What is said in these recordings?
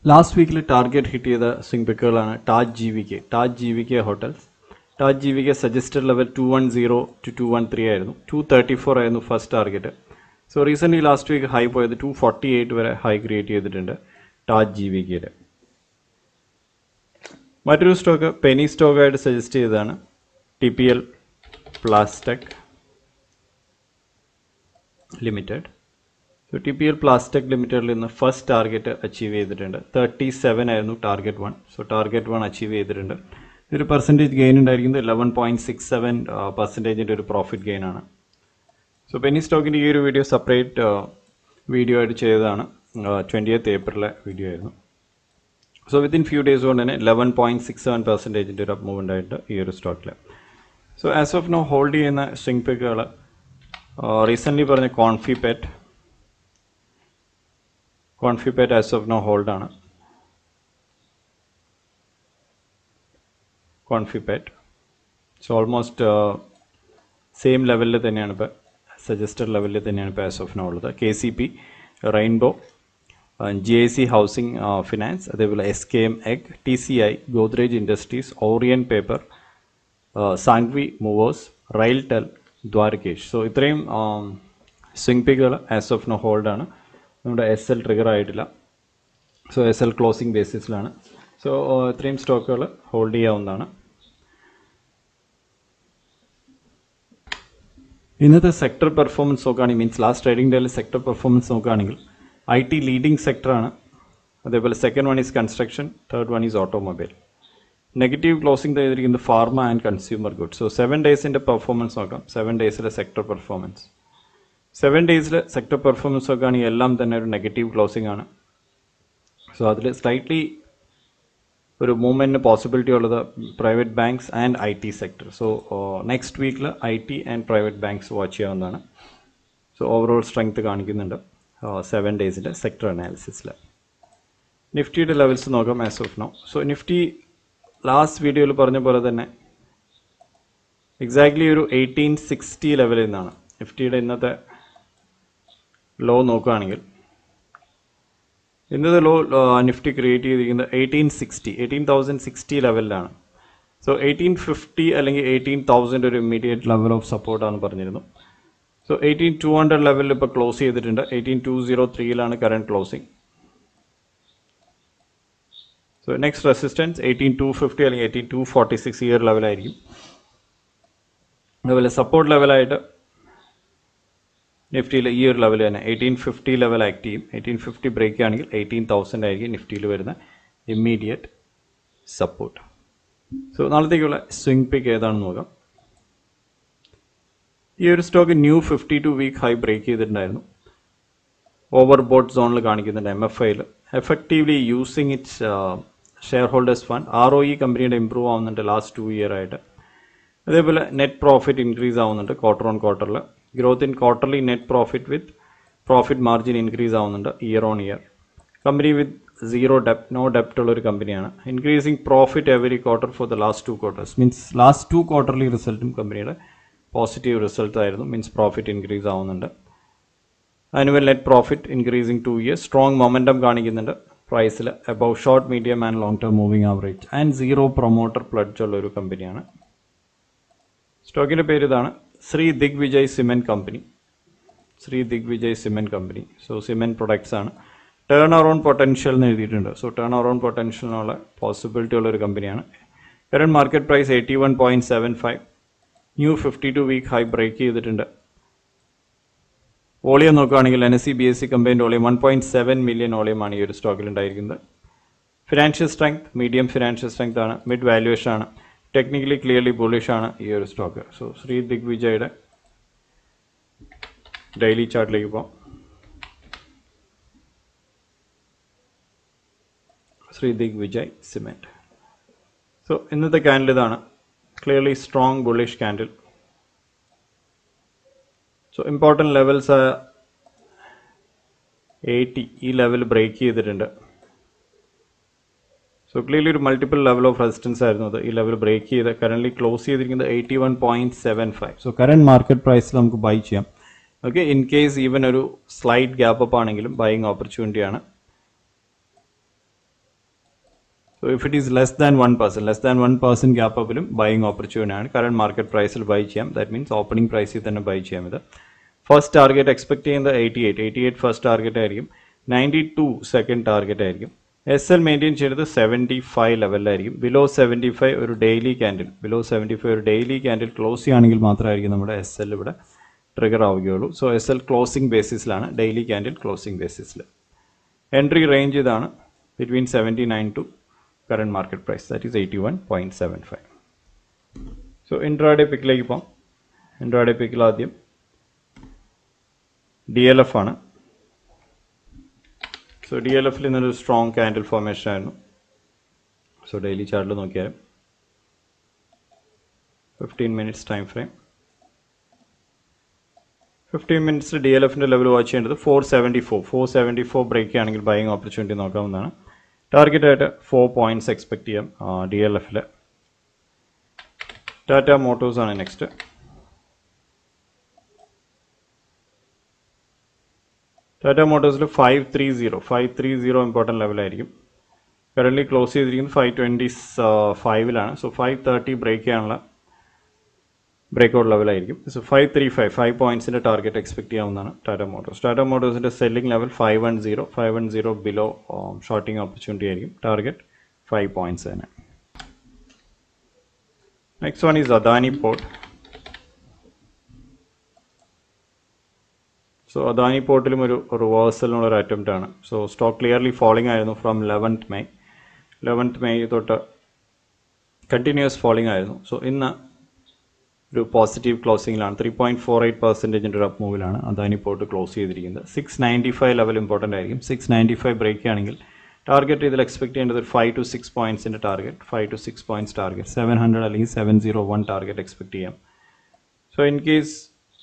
Last വീക്കിൽ target hit ചെയ്ത swing പിക്കുകളാണ് Taj G V K hotels. Taj G V K suggested level 210 to 213 ആയിരുന്നു. 234 ആയിരുന്നു first target. So recently last week high പോയത് 248 വരെ ഹൈ ക്രിയേറ്റ് ചെയ്തിട്ടുണ്ട് താജ് ജി വി കെയിൽ. മറ്റൊരു സ്റ്റോക്ക് പെനി സ്റ്റോക്കായിട്ട് സജസ്റ്റ് ചെയ്തതാണ് TPL Plastech limited. So TPL Plastech ലിമിറ്റഡിൽ നിന്ന് ഫസ്റ്റ് ടാർഗറ്റ് അച്ചീവ് ചെയ്തിട്ടുണ്ട്. 37 ആയിരുന്നു ടാർഗറ്റ് 1. സോ ടാർഗറ്റ് 1 അച്ചീവ് ചെയ്തിട്ടുണ്ട്. ഒരു പെർസെൻറ്റേജ് ഗെയിൻ ഉണ്ടായിരിക്കുന്നത് 11.67% ഒരു പ്രോഫിറ്റ് ഗെയിൻ ആണ്. സോ പെനി സ്റ്റോക്കിൻ്റെ ഈ ഒരു വീഡിയോ സെപ്പറേറ്റ് വീഡിയോ ആയിട്ട് ചെയ്തതാണ്. 20th ഏപ്രിലെ വീഡിയോ ആയിരുന്നു. സോ വിത്തിൻ ഫ്യൂ ഡേയ്സ് കൊണ്ട് തന്നെ 11.67% ഒരു അപ്പ് മൂവ് ഉണ്ടായിട്ട് ഈ ഒരു സ്റ്റോക്കിൽ. So as of now hold ചെയ്യുന്ന സ്വിംഗ് പിക്കുകൾ റീസെൻ്റ്ലി പറഞ്ഞ കോൺഫിപെറ്റ് ആസ് ഓഫ് നോ ഹോൾഡാണ്. കോൺഫിപെറ്റ് സോ ഓൾമോസ്റ്റ് സെയിം ലെവലിൽ തന്നെയാണ് ഇപ്പോൾ, സജസ്റ്റഡ് ലെവലിൽ തന്നെയാണ് ഇപ്പോൾ ആസ് ഓഫ് നോ ഉള്ളത്. KCP, Rainbow, GIC housing finance, അതേപോലെ SKM egg, TCI, Godrej industries, Orient paper, Sanghvi movers, RailTel, Dwarikesh. So ഇത്രയും സ്വിംഗ് പിക്കുകൾ ആസ് ഓഫ് നോ ഹോൾഡാണ്. നമ്മുടെ SL ട്രിഗർ ആയിട്ടില്ല. സോ SL ക്ലോസിംഗ് ബേസിസിലാണ്. സോ ഇത്രയും സ്റ്റോക്കുകൾ ഹോൾഡ് ചെയ്യാവുന്നതാണ്. ഇന്നത്തെ സെക്ടർ പെർഫോമൻസ് നോക്കുകയാണെങ്കിൽ, മീൻസ് ലാസ്റ്റ് ട്രേഡിംഗ് ഡേയിൽ സെക്ടർ പെർഫോമൻസ് നോക്കുകയാണെങ്കിൽ IT ലീഡിംഗ് സെക്ടറാണ്. അതേപോലെ second one is construction, third one is automobile. Negative closing ചെയ്തിരിക്കുന്നത് pharma and consumer goods. So 7 ഡേയ്സിൻ്റെ പെർഫോമൻസ് നോക്കാം. 7 ഡേയ്സിലെ സെക്ടർ പെർഫോമൻസ് 7 ഡേയ്സിൽ സെക്ടർ പെർഫോമൻസ് നോക്കുകയാണെങ്കിൽ എല്ലാം തന്നെ ഒരു നെഗറ്റീവ് ക്ലോസിംഗ് ആണ്. സോ അതിൽ സ്ലൈറ്റ്ലി ഒരു മൂവ്മെൻറ്റിന് പോസിബിലിറ്റി ഉള്ളത് private banks and IT sector. So next വീക്കിൽ IT and private banks watch ചെയ്യാവുന്നതാണ്. സോ ഓവറോൾ സ്ട്രെങ്ത് കാണിക്കുന്നുണ്ട് 7 ഡേയ്സിൻ്റെ സെക്ടർ അനാലിസിസിൽ. നിഫ്റ്റിയുടെ ലെവൽസ് നോക്കാം as of now. So Nifty last വീഡിയോയിൽ പറഞ്ഞ പോലെ തന്നെ എക്സാക്ട്ലി ഒരു 1860 ലെവലിൽ നിന്നാണ് നിഫ്റ്റിയുടെ ഇന്നത്തെ ലോ നോക്കുകയാണെങ്കിൽ. ഇന്നത്തെ ലോ നിഫ്റ്റി ക്രിയേറ്റ് ചെയ്തിരിക്കുന്നത് 1860 ലെവലിലാണ്. സോ 1850 അല്ലെങ്കിൽ 18,000 ഒരു ഇമ്മീഡിയറ്റ് ലെവൽ ഓഫ് സപ്പോർട്ടാണ് പറഞ്ഞിരുന്നു. സോ 18,200 ലെവലിൽ ഇപ്പോൾ ക്ലോസ് ചെയ്തിട്ടുണ്ട്. 18,203 current closing. So next resistance 18,250 അല്ലെങ്കിൽ 18,246 ഈ ഒരു ലെവലായിരിക്കും. അതുപോലെ സപ്പോർട്ട് ലെവലായിട്ട് നിഫ്റ്റിയിൽ ഈ ഒരു ലെവൽ തന്നെ 1850 ലെവൽ ആക്ട് ചെയ്യും. 1850 ബ്രേക്ക് ആണെങ്കിൽ 18,000 ആയിരിക്കും നിഫ്റ്റിയിൽ വരുന്ന ഇമ്മീഡിയറ്റ് സപ്പോർട്ട്. സോ നാളത്തേക്കുള്ള സ്വിംഗ് പിക്ക് ഏതാണെന്ന് നോക്കാം. ഈ ഒരു stock new 52 week high break ചെയ്തിട്ടുണ്ടായിരുന്നു. ഓവർ ബോട്ട് സോണിൽ കാണിക്കുന്നുണ്ട് MFIയിൽ. Effectively using it's share holders fund. ROE കമ്പനിയുടെ ഇമ്പ്രൂവ് ആവുന്നുണ്ട് ലാസ്റ്റ് 2 ഇയർ ആയിട്ട്. അതേപോലെ നെറ്റ് പ്രോഫിറ്റ് ഇൻക്രീസ് ആവുന്നുണ്ട് ക്വാർട്ടർ ഓൺ ക്വാർട്ടറിൽ. Growth in quarterly net profit with profit margin increase ആവുന്നുണ്ട് year on year. Company with zero ഡെപ്റ്റ്, no ഡെപ്റ്റ് ഉള്ളൊരു കമ്പനിയാണ്. Increasing profit every quarter for the last 2 quarters. Means last 2 quarterly റിസൾട്ടും കമ്പനിയുടെ positive result ആയിരുന്നു. Means profit increase ആവുന്നുണ്ട്. Annual net profit increasing 2 years. Strong momentum കാണിക്കുന്നുണ്ട് പ്രൈസിൽ. Above short, medium and long term moving average and zero promoter pledge ഉള്ളൊരു കമ്പനിയാണ്. സ്റ്റോക്കിൻ്റെ പേര് ഇതാണ്, Shri Digvijay cement company. So cement products ആണ്. ടേൺ അറൗണ്ട് പൊട്ടൻഷ്യൽ എന്ന് എഴുതിയിട്ടുണ്ട്. സോ ടേൺ അറൗണ്ട് പൊട്ടൻഷ്യലിനുള്ള പോസിബിലിറ്റി ഉള്ളൊരു കമ്പനിയാണ്. Current market price 81.75. New 52 week high break ചെയ്തിട്ടുണ്ട്. വോളിയം നോക്കുകയാണെങ്കിൽ NSE BSE company volume 1.7 million വോളിയമാണ് ഈ ഒരു സ്റ്റോക്കിൽ ഉണ്ടായിരിക്കുന്നത്. Financial strength medium financial strength ആണ്. മിഡ് വാല്യുവേഷൻ ആണ്. ടെക്നിക്കലി ക്ലിയർലി ബുള്ളിഷ് ആണ് ഈ ഒരു സ്റ്റോക്ക്. സോ ശ്രീ ദിഗ്വിജയുടെ ഡെയിലി ചാർട്ടിലേക്ക് പോകാം. ശ്രീ ദിഗ്വിജയ് സിമെൻറ്റ്. സോ ഇന്നത്തെ ക്യാൻഡിൽ ഇതാണ്, clearly strong bullish candle. So important levels 80 ഈ ലെവൽ ബ്രേക്ക് ചെയ്തിട്ടുണ്ട്. സോ ക്ലിയർലി ഒരു മൾട്ടിപ്പിൾ ലെവൽ ഓഫ് റെസിസ്റ്റൻസ് ആയിരുന്നു അത്. ഈ ലെവൽ ബ്രേക്ക് ചെയ്ത് കറൻ്റ്ലി ക്ലോസ് ചെയ്തിരിക്കുന്നത് 81.75. സോ കറണ്ട് മാർക്കറ്റ് പ്രൈസിൽ നമുക്ക് ബൈ ചെയ്യാം. ഓക്കെ, ഇൻ കേസ് ഈവൻ ഒരു സ്ലൈറ്റ് ഗ്യാപ്പ് അപ്പ് ആണെങ്കിലും ബൈയിങ് ഓപ്പർച്യൂണിറ്റിയാണ്. So if it is less than 1% gap upilum buying opportunity ആണ്. Current market price il buy ചെയ്യാം. That means opening price il തന്നെ buy ചെയ്യാം ഇത്. First target expect ചെയ്യുന്നത് 88 first target ആയിരിക്കും. 92 second target ആയിരിക്കും. SL maintain ചെയ്തത് 75 ലെവലിലായിരിക്കും. Below 75 ഒരു ഡെയിലി ക്യാൻഡിൽ ക്ലോസ് ചെയ്യുകയാണെങ്കിൽ മാത്രമായിരിക്കും നമ്മുടെ SL ഇവിടെ ട്രിഗർ ആവുകയുള്ളൂ. സോ SL ക്ലോസിംഗ് ബേസിസിലാണ്, ഡെയിലി ക്യാൻഡിൽ ക്ലോസിംഗ് ബേസിസിൽ. എൻട്രി റേഞ്ച് ഇതാണ്, between 79 to current market price, that is 81.75. So intraday pickലേക്ക് പോകാം. ഇൻട്രാഡേ പിക്കിൽ ആദ്യം DLF ആണ്. സോ DLFൽ ഇന്നൊരു സ്ട്രോങ് ക്യാൻഡിൽ ഫോർമേഷൻ ആയിരുന്നു. സോ ഡെയിലി ചാർട്ടിൽ നോക്കിയാൽ 15 minutes ടൈം ഫ്രെയിം, 15 minutes DLFിൻ്റെ ലെവൽ വാച്ച് ചെയ്യേണ്ടത് 474 ബ്രേക്ക് ആണെങ്കിൽ ബൈയിങ് ഓപ്പർച്യൂണിറ്റി നോക്കാവുന്നതാണ്. ടാർഗറ്റ് ആയിട്ട് 4 points എക്സ്പെക്ട് ചെയ്യാം DLFിൽ. ടാറ്റ മോട്ടോഴ്സ് ആണ് നെക്സ്റ്റ്. ടാറ്റ മോട്ടോഴ്സിൽ 530 ഇമ്പോർട്ടൻറ്റ് ലെവലായിരിക്കും. കറൻ്റ്ലി ക്ലോസ് ചെയ്തിരിക്കുന്നത് 525ലാണ്. സോ 530 ബ്രേക്ക് ചെയ്യാനുള്ള ബ്രേക്ക്ഔട്ട് ലെവലായിരിക്കും. സോ 535 പോയിൻറ്റ്സിൻ്റെ ടാർഗറ്റ് എക്സ്പെക്ട് ചെയ്യാവുന്നതാണ് ടാറ്റ മോട്ടോഴ്സിൻ്റെ selling level 510 below shorting opportunity ആയിരിക്കും. ടാർഗറ്റ് 5 points തന്നെ. Next one is Adani port. So Adani പോർട്ടിലും ഒരു റിവേഴ്സലിനുള്ളൊരു അറ്റംപ്റ്റ് ആണ്. സോ സ്റ്റോക്ക് ക്ലിയർലി ഫോളിംഗ് ആയിരുന്നു ഫ്രം 11th May തൊട്ട് കണ്ടിന്യൂസ് ഫോളിംഗ് ആയിരുന്നു. സോ ഇന്ന് ഒരു പോസിറ്റീവ് ക്ലോസിംഗിലാണ്, 3.48% ഒരു അപ്പ് മൂവിലാണ് അദാനി പോർട്ട് ക്ലോസ് ചെയ്തിരിക്കുന്നത്. 695 ലെവൽ ഇമ്പോർട്ടൻ്റ് ആയിരിക്കും. 695 ബ്രേക്ക് ആണെങ്കിൽ ടാർഗറ്റ് ഇതിൽ എക്സ്പെക്ട് ചെയ്യേണ്ടത് ഒരു 5 to 6 pointsൻ്റെ ടാർഗറ്റ്, 5 to 6 points ടാർഗറ്റ്, 700 അല്ലെങ്കിൽ 701 ടാർഗറ്റ് എക്സ്പെക്ട് ചെയ്യാം. സോ ഇൻ കേസ്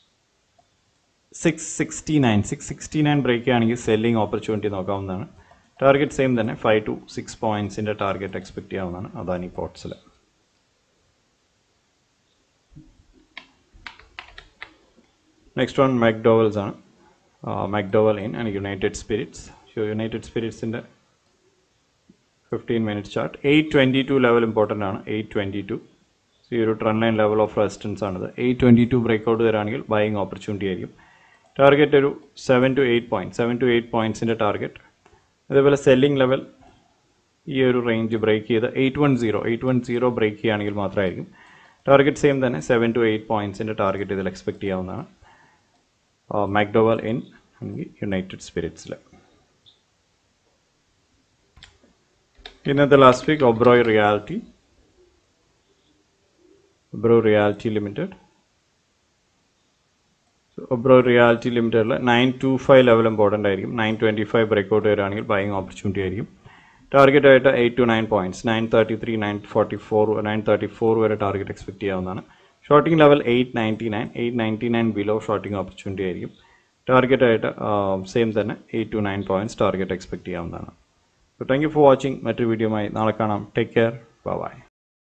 669 ബ്രേക്ക് ആണെങ്കിൽ സെല്ലിംഗ് ഓപ്പർച്യൂണിറ്റി നോക്കാവുന്നതാണ്. ടാർഗറ്റ് സെയിം തന്നെ, 5 to 6 pointsൻ്റെ ടാർഗറ്റ് എക്സ്പെക്ട് ചെയ്യാവുന്നതാണ് അദാനി പോർട്ട്സിൽ. നെക്സ്റ്റ് വൺ മെക്ഡോവൽസ് ആണ്. McDowell in and United Spirits. So United സ്പിരിറ്റ്സിൻ്റെ 15 minutes ചാർട്ട് 822 ലെവൽ ഇമ്പോർട്ടൻ്റ് ആണ്. 822 ഈ ഒരു trend line level of resistance ആണിത്. 822 ബ്രേക്ക്ഔട്ട് തരാണെങ്കിൽ ബൈയിങ് ഓപ്പർച്യൂണിറ്റി ആയിരിക്കും. ടാർഗറ്റ് ഒരു 7 to 8 pointsൻ്റെ ടാർഗറ്റ്. അതേപോലെ സെല്ലിംഗ് ലെവൽ ഈ ഒരു റേഞ്ച് ബ്രേക്ക് ചെയ്ത് 810 ബ്രേക്ക് ചെയ്യുകയാണെങ്കിൽ മാത്രമായിരിക്കും. ടാർഗറ്റ് സെയിം തന്നെ, 7 to 8 pointsൻ്റെ ടാർഗറ്റ് ഇതിൽ എക്സ്പെക്ട് ചെയ്യാവുന്നതാണ് മെക്ഡോവൽ ഇൻ യുണൈറ്റഡ് സ്പിരിറ്റ്സിൽ. ഇന്നത്തെ last week Oberoi Realty Limited. Oberoi Realty ലിമിറ്റഡിൽ 925 ലെവൽ ഇമ്പോർട്ടൻ്റ് ആയിരിക്കും. 925 ബ്രേക്ക്ഔട്ട് വരികയാണെങ്കിൽ ബൈയിങ് ഓപ്പർച്യൂണിറ്റി ആയിരിക്കും. ടാർഗറ്റ് ആയിട്ട് 8 to 9 points, 933, 934 വരെ ടാർഗറ്റ് എക്സ്പെക്ട് ചെയ്യാവുന്നതാണ്. Shorting level 899 below shorting opportunity ആയിരിക്കും. ടാർഗറ്റ് ആയിട്ട് സെയിം തന്നെ 8 to 9 points ടാർഗറ്റ് എക്സ്പെക്ട് ചെയ്യാവുന്നതാണ്. So thank you for watching. മറ്റൊരു വീഡിയോയുമായി നാളെ കാണാം. Take care. ബൈ.